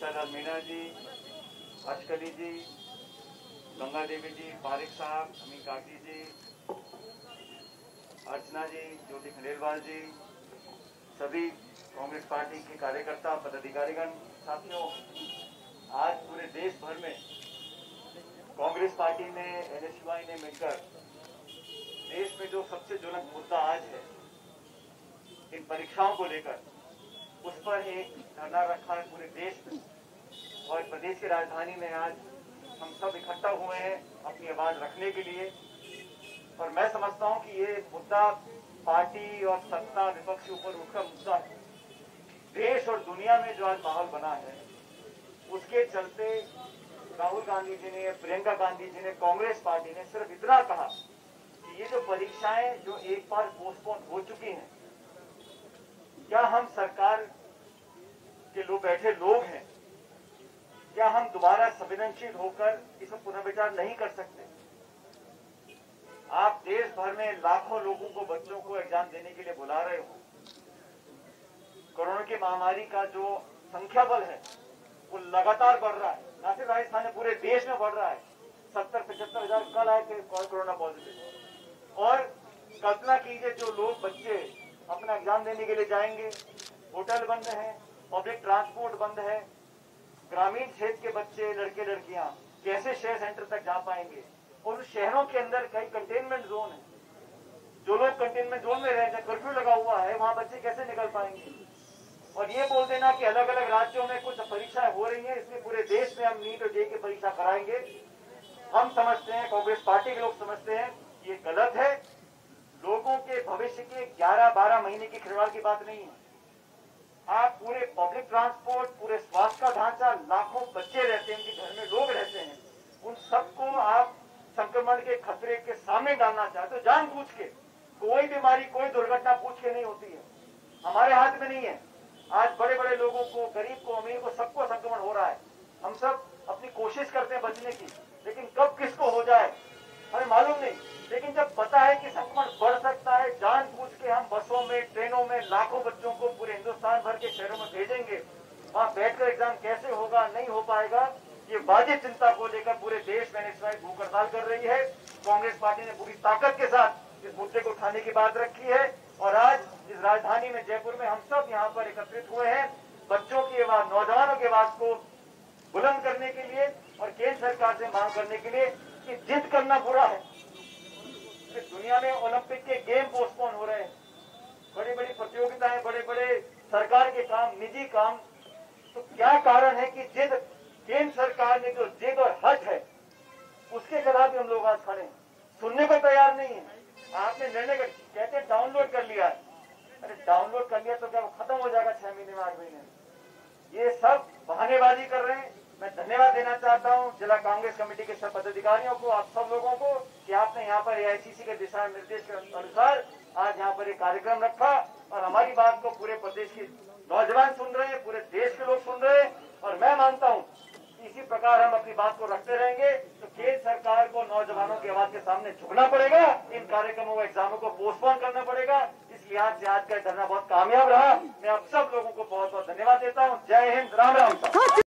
आशालाल मीणा जी, अशकली जी, गंगा देवी जी, पारिक साहब, अमीन काकी जी, अर्चना जी, ज्योति खंडेलवाल जी, सभी कांग्रेस पार्टी के कार्यकर्ता पदाधिकारीगण, साथियों, आज पूरे देश भर में कांग्रेस पार्टी ने, एनएसयूआई ने मिलकर देश में जो सबसे ज्वलंत मुद्दा आज है इन परीक्षाओं को लेकर, उस पर एक धरना रखा है पूरे देश में। और प्रदेश की राजधानी में आज हम सब इकट्ठा हुए हैं अपनी आवाज रखने के लिए। और मैं समझता हूं कि ये मुद्दा पार्टी और सत्ता विपक्ष के ऊपर उठकर मुद्दा है। देश और दुनिया में जो आज माहौल बना है, उसके चलते राहुल गांधी जी ने, प्रियंका गांधी जी ने, कांग्रेस पार्टी ने सिर्फ इतना कहा कि ये जो परीक्षाएं जो एक बार पोस्टपोन हो चुकी हैं, क्या हम सरकार के लोग बैठे लोग हैं, क्या हम दोबारा संवेदनशील होकर इसमें पुनर्विचार नहीं कर सकते? आप देश भर में लाखों लोगों को, बच्चों को एग्जाम देने के लिए बुला रहे हो। कोरोना की महामारी का जो संख्या बल है वो लगातार बढ़ रहा है, न सिर्फ राजस्थान में, पूरे देश में बढ़ रहा है। 70-75 हजार कल आए थे कोरोना पॉजिटिव। और कल्पना कीजिए, जो लोग, बच्चे अपना एग्जाम देने के लिए जाएंगे, होटल बंद है, पब्लिक ट्रांसपोर्ट बंद है, ग्रामीण क्षेत्र के बच्चे, लड़के लड़कियां कैसे शहर सेंटर तक जा पाएंगे? और उस शहरों के अंदर कई कंटेनमेंट जोन है, जो लोग कंटेनमेंट जोन में रहते हैं, कर्फ्यू लगा हुआ है, वहां बच्चे कैसे निकल पाएंगे? और ये बोल देना कि अलग अलग राज्यों में कुछ परीक्षाएं हो रही हैं, इसलिए पूरे देश में हम नीट और जेईई की परीक्षा कराएंगे। हम समझते हैं, कांग्रेस पार्टी के लोग समझते हैं ये गलत है। लोगों के भविष्य के 11-12 महीने की खिलवाड़ की बात नहीं है। आप पूरे पब्लिक ट्रांसपोर्ट, पूरे स्वास्थ्य का ढांचा, लाखों बच्चे रहते हैं, उनके घर में लोग रहते हैं, उन सबको आप संक्रमण के खतरे के सामने डालना चाहते हो जानबूझ के। कोई बीमारी, कोई दुर्घटना पूछ के नहीं होती है, हमारे हाथ में नहीं है। आज बड़े बड़े लोगों को, गरीब को, अमीर को, सबको संक्रमण हो रहा है। हम सब अपनी कोशिश करते हैं बचने की, लेकिन कब किसको हो जाए हमें मालूम नहीं। लेकिन जब पता है कि संक्रमण बढ़ सकता है, जानबूझ के हम बसों में, ट्रेनों में लाखों बच्चों को पूरे हिंदुस्तान भर के शहरों में भेजेंगे। वहां बैठकर एग्जाम कैसे होगा, नहीं हो पाएगा, ये वाजिब चिंता को लेकर पूरे देश में एनएसयूआई भूख हड़ताल कर रही है। कांग्रेस पार्टी ने पूरी ताकत के साथ इस मुद्दे को उठाने की बात रखी है। और आज इस राजधानी में, जयपुर में, हम सब यहाँ पर एकत्रित हुए हैं बच्चों की आवाज, नौजवानों की आवाज को बुलंद करने के लिए और केंद्र सरकार से मांग करने के लिए कि जिद करना बुरा है। दुनिया में ओलंपिक के गेम पोस्टपोन हो रहे हैं, बड़ी बड़ी प्रतियोगिताएं, बड़े बड़े सरकार के काम, निजी काम, तो क्या कारण है कि जिद, केंद्र सरकार ने जो जिद और हट है उसके खिलाफ हम लोग आज खड़े हैं, सुनने को तैयार नहीं है। आपने निर्णय कहते हैं डाउनलोड कर लिया है, अरे डाउनलोड कर लिया तो क्या वो खत्म हो जाएगा 6 महीने में, 8 महीने में? ये सब बहानेबाजी कर रहे हैं। मैं धन्यवाद देना चाहता हूं जिला कांग्रेस कमेटी के सब पदाधिकारियों को, आप सब लोगों को, कि आपने यहाँ पर एआईसीसी के दिशा निर्देश के अनुसार आज यहाँ पर एक कार्यक्रम रखा और हमारी बात को पूरे प्रदेश के नौजवान सुन रहे हैं, पूरे देश के लोग सुन रहे हैं। और मैं मानता हूँ इसी प्रकार हम अपनी बात को रखते रहेंगे तो केंद्र सरकार को नौजवानों की आवाज के सामने झुकना पड़ेगा, इन कार्यक्रमों को, एग्जामों को पोस्टपोन करना पड़ेगा। इसलिए आज का धरना बहुत कामयाब रहा। मैं आप सब लोगों को बहुत बहुत धन्यवाद देता हूँ। जय हिंद, राम राम।